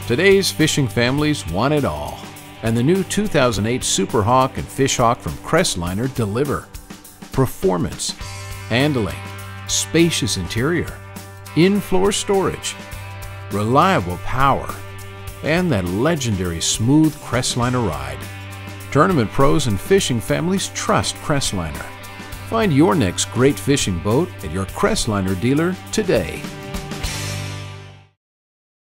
Today's fishing families want it all, and the new 2008 Superhawk and Fishhawk from Crestliner deliver performance, handling, spacious interior, in-floor storage, reliable power, and that legendary smooth Crestliner ride. Tournament pros and fishing families trust Crestliner. Find your next great fishing boat at your Crestliner dealer today.